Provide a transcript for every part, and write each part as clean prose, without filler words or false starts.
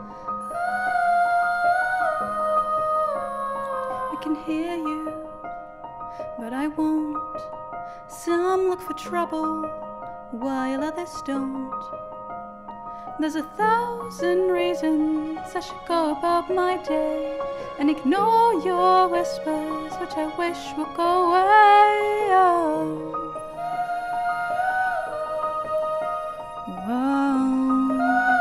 I can hear you, but I won't. Some look for trouble, while others don't. There's 1,000 reasons I should go about my day and ignore your whispers, which I wish would go away. Oh. Whoa.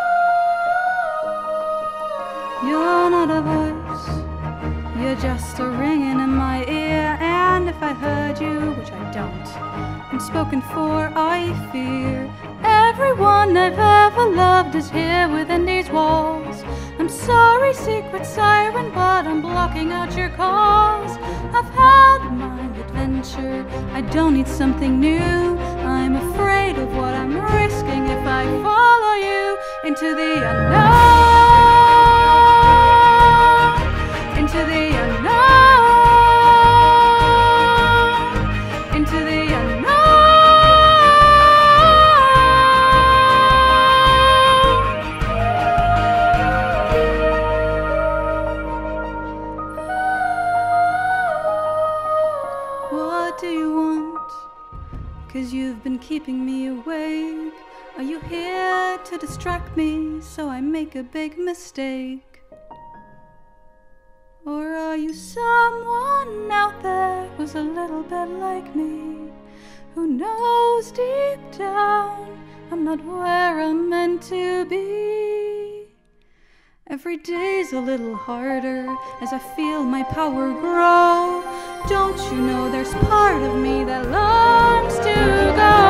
You're not a voice, you're just a ringing in my ear. And if I heard you, which I don't, I'm spoken for, I fear. Everyone I've ever loved is here within these walls. I'm sorry, secret siren, but I'm blocking out your calls. I've had my adventure, I don't need something new. I'm afraid of what I'm risking if I follow you into the unknown, into the unknown, into the unknown. What do you want? 'Cause you've been keeping me awake. Are you here to distract me so I make a big mistake? Or are you someone out there who's a little bit like me, who knows deep down I'm not where I'm meant to be? Every day's a little harder as I feel my power grow. Don't you know there's part of me that longs to go?